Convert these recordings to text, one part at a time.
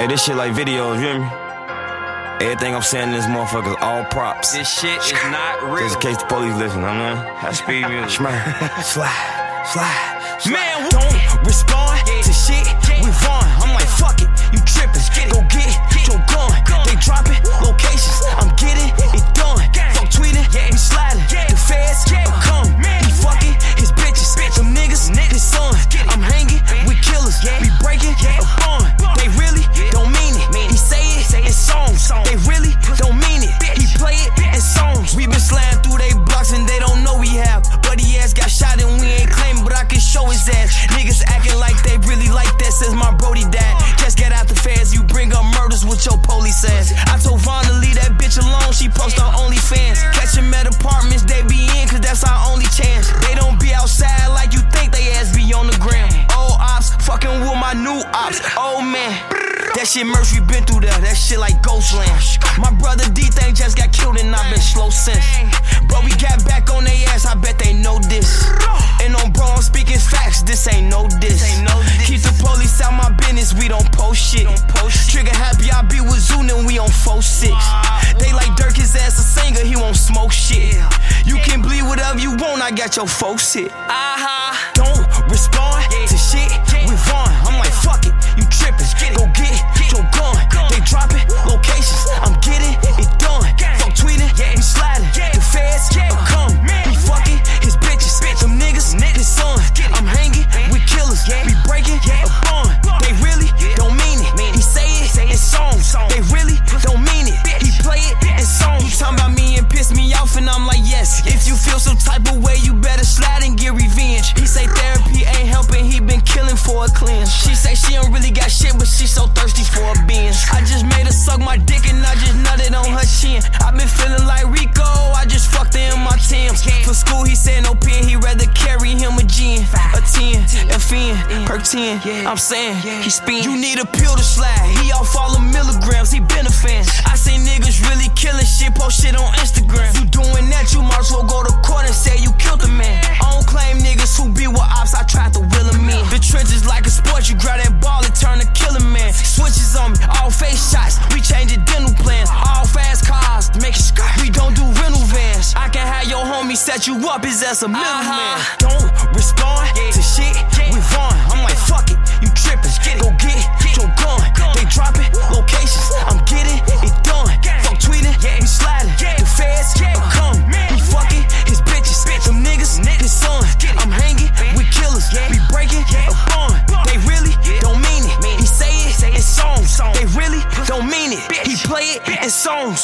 Hey, this shit like videos, you hear me? Everything I'm saying in this motherfucker is all props. This shit is not real. Just in case the police listen, I mean. High speed music. Smurk. Slide. Man, don't respond to shit we run. I'm like, fuck it, you trippin'. Go get your gun. They droppin' locations, I'm getting it done. Fuck tweetin', we slidin'. The feds are come. He fucking his bitches. Them niggas, his son. I'm hangin' with killers. We breakin' a bond. They really don't mean it. He say it in songs. They really don't mean it. He play it in songs. We been sliding through they blocks and they don't know we have. But he ass got shot and we ain't claiming, but I can show his ass. Niggas acting like they really like that since my brody died. Just get out the feds, you bring up murders with your police ass. I told Vaughn to leave that bitch alone, she post on OnlyFans. Catch them at apartments, they be in, cause that's our only chance. They don't be outside like you think they ass be on the gram. Old ops, fucking with my new ops. Oh man, that shit merch, we been through there, that shit like Ghostland. My brother D-Thing just got killed and I've been slow since. But we got back on their ass, I bet they know this. And on bro, I'm speaking facts, this ain't no diss. Keep the police out my business, we don't post shit. Trigger happy, I be with Zoonin', we on 4-6. They like Durk, his ass a singer, he won't smoke shit. You can bleed whatever you want, I got your folks hit. Don't respond to shit we run. I'm like, fuck it, you trippin'. Go get your gun. They droppin' locations, I'm getting it done. Fuck tweetin', we slidin'. The feds are come. He fucking his bitches. Them niggas, his son. I'm hangin' with killers. We breakin' a bond. They really don't mean it. He say it in songs. They really don't mean it. He play it in songs. You talking about me and piss me off, and I'm like, yes. If you feel some type of way, you better slide and get revenge. He say therapy ain't helping, he been killing for a cleanse. She say she don't really got shit, but she so thirsty for a binge. I just made her suck my dick and I just nutted on her chin. I been feeling like Rico, I just fucked her in my Timbs. For school he said no pen, he rather carry him a gin. A 10, FN, perk 10. I'm saying, he spin. You need a pill to slide, he off all the milligrams, he been a fan. I see niggas really killing shit, post shit on Instagram. You doing that, you might as well go to court and say you killed a man. I don't claim niggas who be with ops, I tried to will them in. The trenches like a sport, you grab that ball and turn to killer man. Switches on me, all face shots, we changing dental plans. All fast cars, make it skrrt. We don't do rental vans. I can have your homie set you up, his ass a middleman. Don't respond to shit we run. I'm like, fuck it, you trippin'. Go get your gun. They droppin' locations, I'm getting it done. Fuck tweetin', we slidin'. The feds are come. He fucking his bitches. Them niggas, his son. I'm hangin' with killers. We breakin' a bond. They really don't mean it. He say it in songs. They really don't mean it. He play it in songs.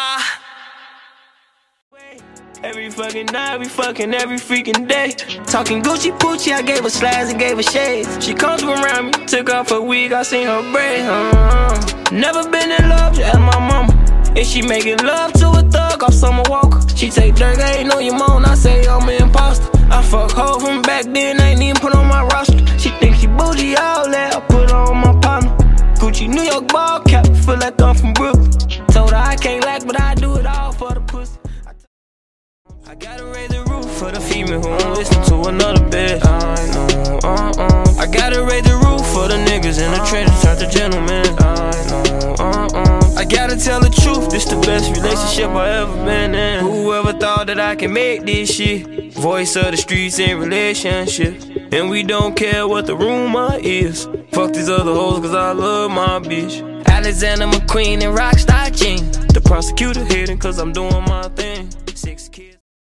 Every fucking night, we fucking every freaking day. Talking Gucci Poochie, I gave her slides and gave her shades. She comes around me, took off her wig, I seen her braid. Never been in love, just ask my mama. If she making love to a thug off Summer Walker. She take Durk, I ain't know your mom, I say I'm an imposter. I fuck her from back then, I ain't even put on my roster. She think she bougie, all that, I put her on my partner. Gucci New York ball cap, feel like I'm from Brooklyn. Told her I can't lack, but I do it all for the pussy. I gotta raise the roof for the female who won't listen to another bitch. I know, I gotta raise the roof for the niggas in the trenches, turn to gentlemen. I know, I gotta tell the truth, this the best relationship I ever been in. Whoever thought that I can make this shit? Voice of the streets in relationships. And we don't care what the rumor is. Fuck these other hoes cause I love my bitch. Alexander McQueen and Rockstar Jean. The prosecutor hating cause I'm doing my thing. 6 kids.